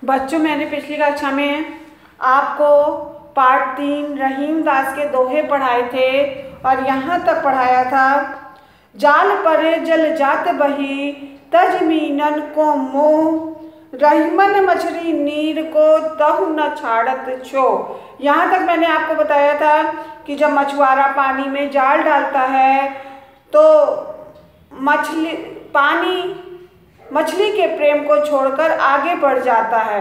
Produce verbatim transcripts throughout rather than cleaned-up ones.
बच्चों, मैंने पिछली कक्षा में आपको पार्ट तीन रहीम दास के दोहे पढ़ाए थे और यहाँ तक पढ़ाया था। जाल परे जल जात बही तज मीनन को मोह, रहीमन मछली नीर को तहु न छाड़त छो। यहाँ तक मैंने आपको बताया था कि जब मछुआरा पानी में जाल डालता है तो मछली पानी मछली के प्रेम को छोड़कर आगे बढ़ जाता है,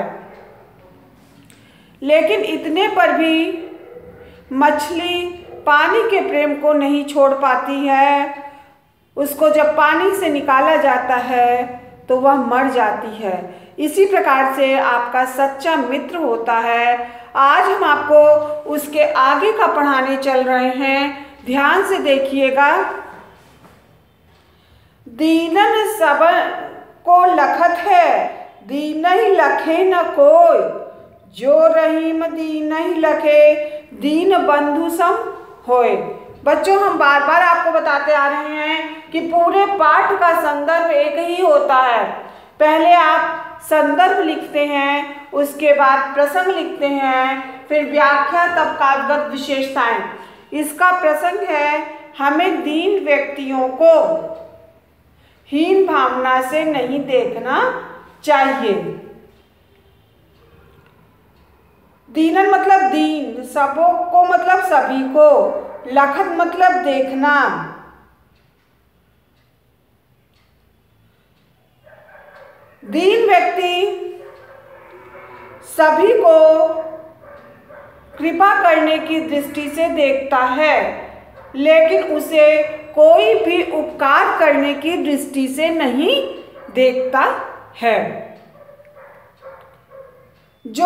लेकिन इतने पर भी मछली पानी के प्रेम को नहीं छोड़ पाती है। उसको जब पानी से निकाला जाता है तो वह मर जाती है। इसी प्रकार से आपका सच्चा मित्र होता है। आज हम आपको उसके आगे का पढ़ाने चल रहे हैं, ध्यान से देखिएगा। दीनन सब को लखत है, दीन ही लखे न कोई, जो रहीम दीन ही लखे, दीन बंधु सम होए। बच्चों, हम बार बार आपको बताते आ रहे हैं कि पूरे पाठ का संदर्भ एक ही होता है। पहले आप संदर्भ लिखते हैं, उसके बाद प्रसंग लिखते हैं, फिर व्याख्या, तब काव्यगत विशेषताएं। इसका प्रसंग है, हमें दीन व्यक्तियों को हीन भावना से नहीं देखना चाहिए। दीनन मतलब दीन, सबों को मतलब सभी को, लखत मतलब देखना। दीन व्यक्ति सभी को कृपा करने की दृष्टि से देखता है, लेकिन उसे कोई भी उपकार करने की दृष्टि से नहीं देखता है। जो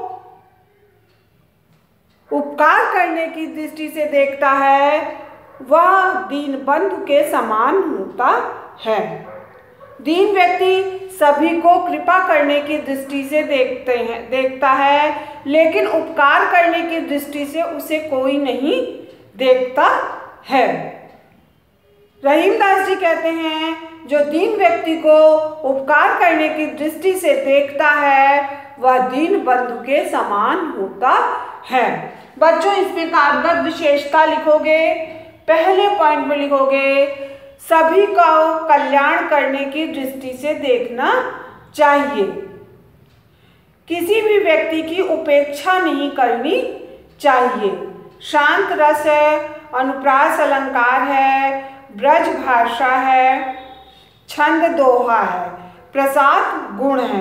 उपकार करने की दृष्टि से देखता है वह दीन बंधु के समान होता है। दीन व्यक्ति सभी को कृपा करने की दृष्टि से देखते हैं देखता है, लेकिन उपकार करने की दृष्टि से उसे कोई नहीं देखता है। रहीम दास जी कहते हैं, जो दीन व्यक्ति को उपकार करने की दृष्टि से देखता है वह दीन बंधु के समान होता है। बच्चों, इसमें काव्यगत विशेषता लिखोगे। पहले पॉइंट में लिखोगे, सभी का कल्याण करने की दृष्टि से देखना चाहिए। किसी भी व्यक्ति की उपेक्षा नहीं करनी चाहिए। शांत रस है, अनुप्रास अलंकार है, ब्रज भाषा है, छंद दोहा है, प्रसाद गुण है।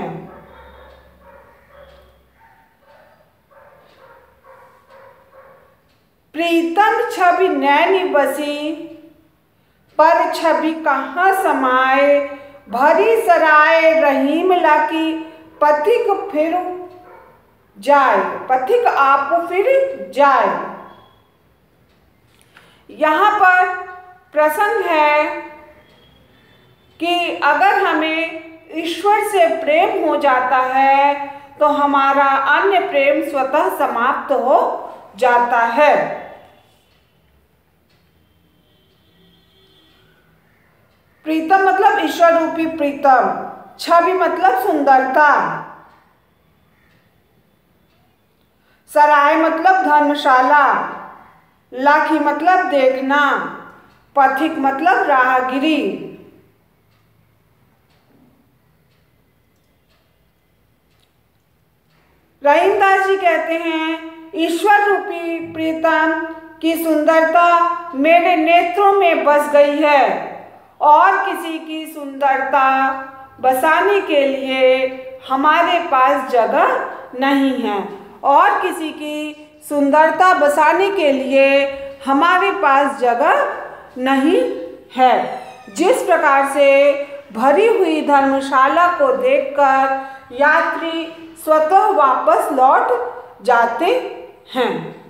प्रीतम छवि नैनी बसी, पर छवि कहाँ समाए, भरी सराय रहीम लाकी, पथिक फिर जाए, पथिक आप फिर जाए। यहाँ पर प्रसंग है कि अगर हमें ईश्वर से प्रेम हो जाता है तो हमारा अन्य प्रेम स्वतः समाप्त हो जाता है। प्रीतम मतलब ईश्वर रूपी प्रीतम, छवि मतलब सुंदरता, सराय मतलब धर्मशाला, लाखी मतलब देखना, पथिक मतलब राहगीरी। रहीम दास जी कहते हैं, ईश्वर रूपी प्रीतम की सुंदरता मेरे नेत्रों में बस गई है और किसी की सुंदरता बसाने के लिए हमारे पास जगह नहीं है और किसी की सुंदरता बसाने के लिए हमारे पास जगह नहीं है। जिस प्रकार से भरी हुई धर्मशाला को देखकर यात्री स्वतः वापस लौट जाते हैं।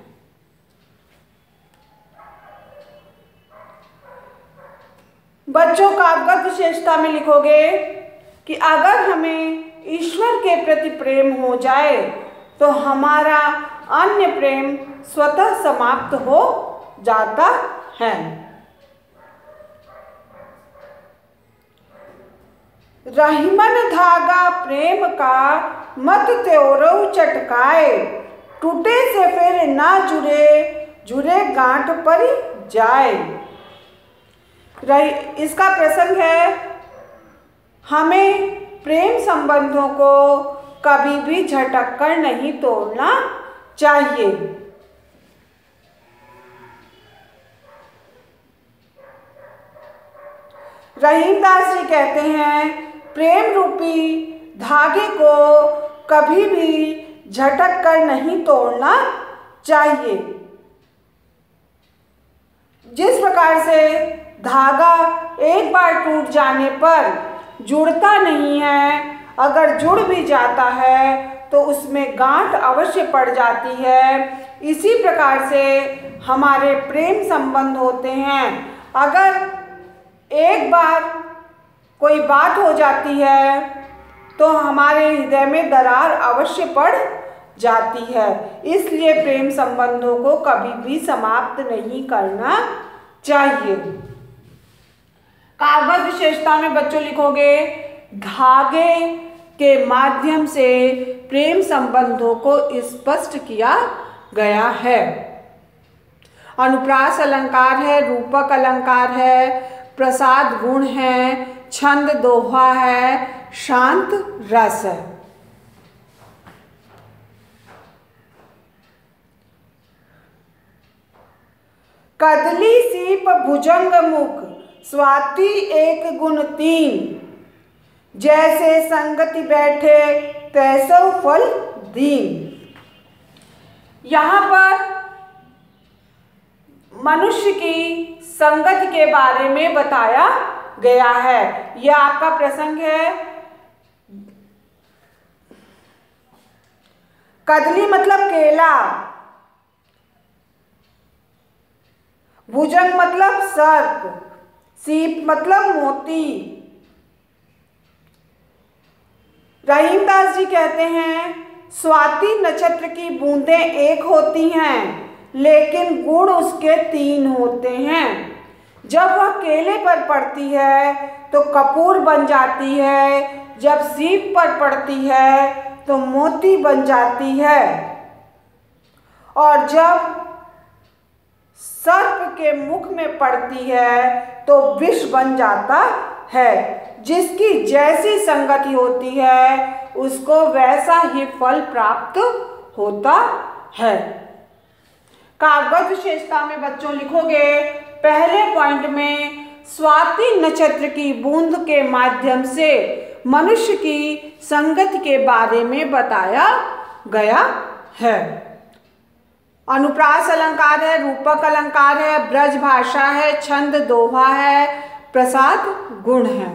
बच्चों, काव्यगत विशेषता में लिखोगे कि अगर हमें ईश्वर के प्रति प्रेम हो जाए तो हमारा अन्य प्रेम स्वतः समाप्त हो जाता है। रहीमन धागा प्रेम का मत त्योरऊ चटकाए, टूटे से फिर ना जुड़े जुड़े गांठ पर जाए। रही इसका प्रसंग है, हमें प्रेम संबंधों को कभी भी झटक कर नहीं तोड़ना चाहिए। रहीमदास जी कहते हैं, प्रेम रूपी धागे को कभी भी झटक कर नहीं तोड़ना चाहिए। जिस प्रकार से धागा एक बार टूट जाने पर जुड़ता नहीं है, अगर जुड़ भी जाता है तो उसमें गांठ अवश्य पड़ जाती है, इसी प्रकार से हमारे प्रेम संबंध होते हैं। अगर एक बार कोई बात हो जाती है तो हमारे हृदय में दरार अवश्य पड़ जाती है। इसलिए प्रेम संबंधों को कभी भी समाप्त नहीं करना चाहिए। काव्य विशेषता में बच्चों लिखोगे, धागे के माध्यम से प्रेम संबंधों को स्पष्ट किया गया है। अनुप्रास अलंकार है, रूपक अलंकार है, प्रसाद गुण है, छंद दोहा है, शांत रस है। कदली सीप भुजंग मुख, स्वाति एक गुण तीन, जैसे संगति बैठे तैसो फल दीन। यहाँ पर मनुष्य की संगति के बारे में बताया गया है। यह आपका प्रसंग है। कदली मतलब केला, भुजंग मतलब सर्प, सीप मतलब मोती। रहीमदास जी कहते हैं, स्वाति नक्षत्र की बूंदें एक होती हैं, लेकिन गुण उसके तीन होते हैं। जब वह केले पर पड़ती है तो कपूर बन जाती है, जब सीप पर पड़ती है तो मोती बन जाती है, और जब सर्प के मुख में पड़ती है तो विष बन जाता है। जिसकी जैसी संगति होती है उसको वैसा ही फल प्राप्त होता है। काव्य विशेषता में बच्चों लिखोगे, पहले पॉइंट में स्वाति नक्षत्र की बूंद के माध्यम से मनुष्य की संगति के बारे में बताया गया है। अनुप्रास अलंकार है, रूपक अलंकार है, ब्रज भाषा है, छंद दोहा है, प्रसाद गुण है।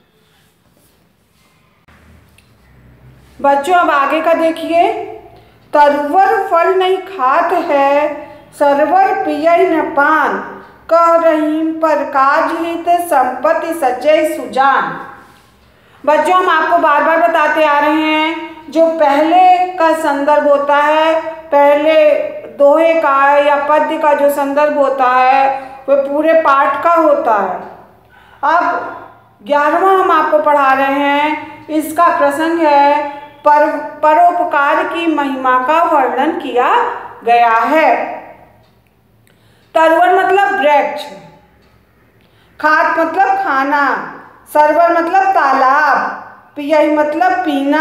बच्चों अब आगे का देखिए, तरवर फल नहीं खात है, सरवर पियई न पान, कह रहीम पर काज हित संपत्ति सचै सुजान। बच्चों हम आपको बार बार बताते आ रहे हैं, जो पहले का संदर्भ होता है, पहले दोहे का या पद्य का जो संदर्भ होता है वह पूरे पाठ का होता है। अब ग्यारहवां हम आपको पढ़ा रहे हैं, इसका प्रसंग है पर परोपकार की महिमा का वर्णन किया गया है। तरवर मतलब वृक्ष, खात मतलब खाना, सरवर मतलब तालाब, पियई मतलब पीना,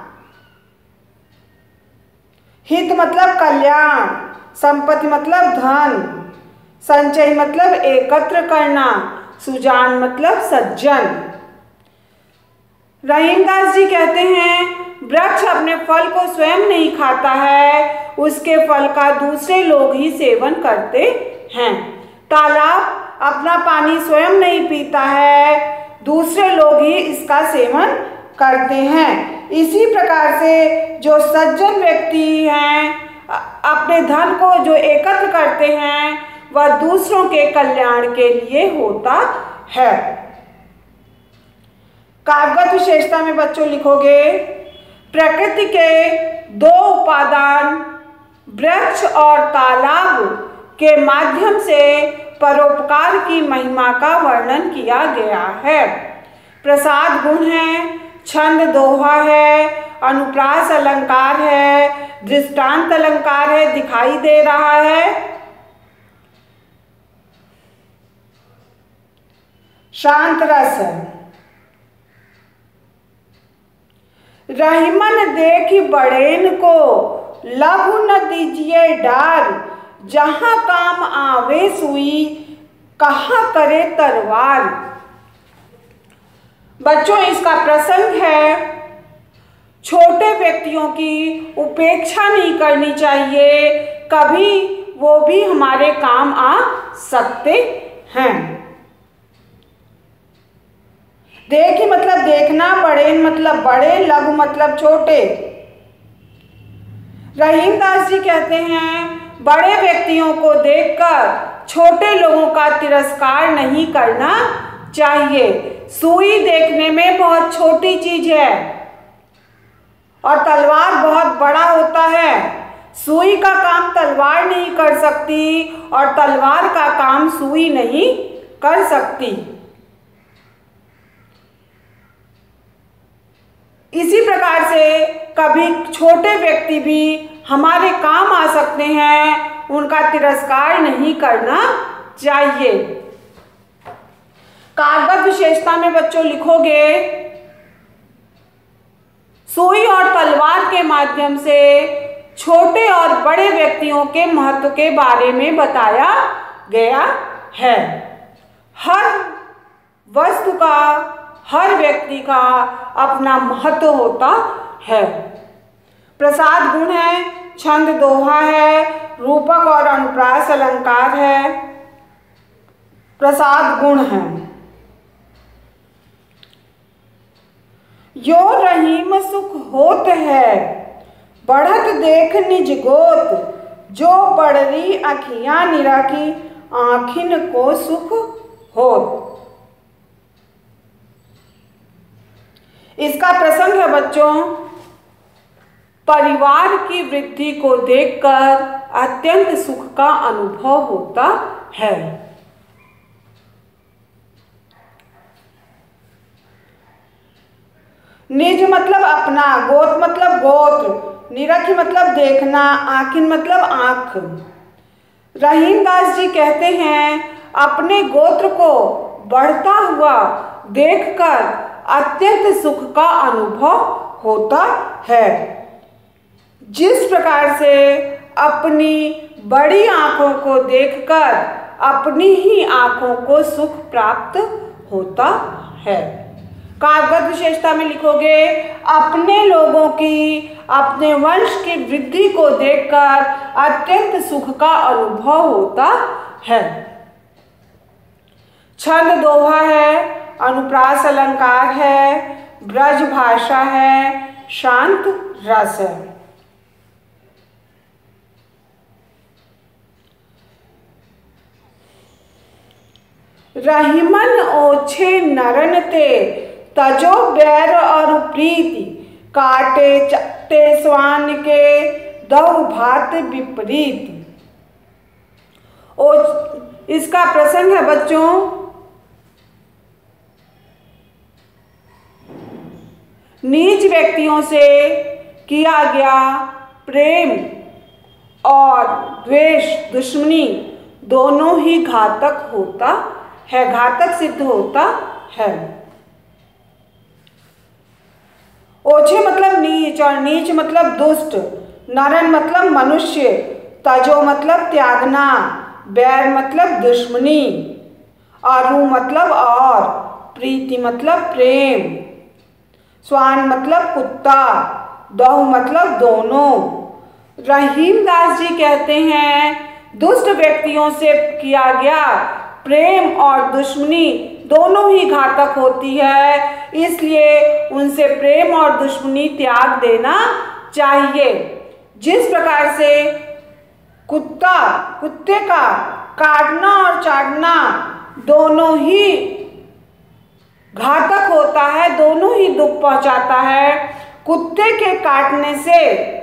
हित मतलब कल्याण, संपत्ति मतलब धन, संचय मतलब एकत्र करना, सुजान मतलब सज्जन। रहीमदास जी कहते हैं, वृक्ष अपने फल को स्वयं नहीं खाता है, उसके फल का दूसरे लोग ही सेवन करते हैं। तालाब अपना पानी स्वयं नहीं पीता है, दूसरे लोग ही इसका सेवन करते हैं। इसी प्रकार से जो सज्जन व्यक्ति हैं, अपने धन को जो एकत्र करते हैं वह दूसरों के कल्याण के लिए होता है। काव्य विशेषता में बच्चों लिखोगे, प्रकृति के दो उपादान वृक्ष और तालाब के माध्यम से परोपकार की महिमा का वर्णन किया गया है। प्रसाद गुण है, छंद दोहा है, अनुप्रास अलंकार है, दृष्टांत अलंकार है, दिखाई दे रहा है। शांत रस है। रहीमन देखी बड़ेन को लघु न दीजिए डार, जहां काम आवे सुई कहाँ करे तरवार। बच्चों, इसका प्रसंग है छोटे व्यक्तियों की उपेक्षा नहीं करनी चाहिए, कभी वो भी हमारे काम आ सकते हैं। देखी मतलब देखना, बड़े मतलब बड़े, लघु मतलब छोटे। रहीमदास जी कहते हैं बड़े व्यक्तियों को देखकर छोटे लोगों का तिरस्कार नहीं करना चाहिए। सुई देखने में बहुत छोटी चीज है और तलवार बहुत बड़ा होता है। सुई का काम तलवार नहीं कर सकती और तलवार का काम सुई नहीं कर सकती। इसी प्रकार से कभी छोटे व्यक्ति भी हमारे काम आ सकते हैं, उनका तिरस्कार नहीं करना चाहिए। कारगर विशेषता में बच्चों लिखोगे, सुई और तलवार के माध्यम से छोटे और बड़े व्यक्तियों के महत्व के बारे में बताया गया है। हर वस्तु का, हर व्यक्ति का अपना महत्व होता है। प्रसाद गुण है, छंद दोहा है, रूपक और अनुप्रास अलंकार है। प्रसाद गुण है। यो रहीम सुख होत है, बढ़त देख निज गोत, जो बड़री अखियां निराखी आँखिन को सुख होत। इसका प्रसंग है बच्चों, परिवार की वृद्धि को देखकर अत्यंत सुख का अनुभव होता है। निज मतलब अपना, गोत्र मतलब गोत्र, निरख मतलब देखना, आँखिन मतलब आँख। रहीमदास जी कहते हैं अपने गोत्र को बढ़ता हुआ देखकर अत्यंत सुख का अनुभव होता है। जिस प्रकार से अपनी बड़ी आँखों को देखकर अपनी ही आँखों को सुख प्राप्त होता है। काव्यगत विशेषता में लिखोगे, अपने लोगों की, अपने वंश की वृद्धि को देखकर अत्यंत सुख का अनुभव होता है। छंद दोहा है, अनुप्रास अलंकार है, ब्रज भाषा है, शांत रस है। रहीमन ओछे नरन ते, तजो बैर और प्रीति, काटे चट्टे स्वान के, दौ भात विपरीत। इसका प्रसंग है बच्चों, नीच व्यक्तियों से किया गया प्रेम और द्वेष, दुश्मनी दोनों ही घातक होता है, घातक सिद्ध होता है। ओछे मतलब नीच और नीच मतलब दुष्ट, नरन मतलब मनुष्य, तजो मतलब त्यागना, बैर मतलब दुश्मनी, अरु मतलब और, प्रीति मतलब प्रेम, स्वान मतलब कुत्ता, दहु मतलब दोनों। रहीमदास जी कहते हैं दुष्ट व्यक्तियों से किया गया प्रेम और दुश्मनी दोनों ही घातक होती है, इसलिए उनसे प्रेम और दुश्मनी त्याग देना चाहिए। जिस प्रकार से कुत्ता, कुत्ते का काटना और चाटना दोनों ही घातक होता है, दोनों ही दुख पहुंचाता है। कुत्ते के काटने से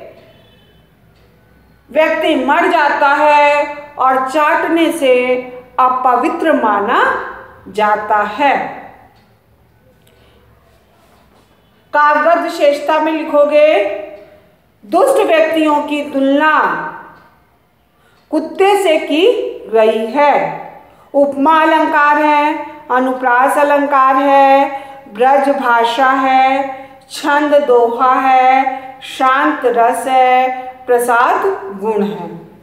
व्यक्ति मर जाता है और चाटने से अपवित्र माना जाता है। काव्य विशेषता में लिखोगे दुष्ट व्यक्तियों की तुलना कुत्ते से की गई है। उपमा अलंकार है, अनुप्रास अलंकार है, ब्रज भाषा है, छंद दोहा है, शांत रस है, प्रसाद गुण है।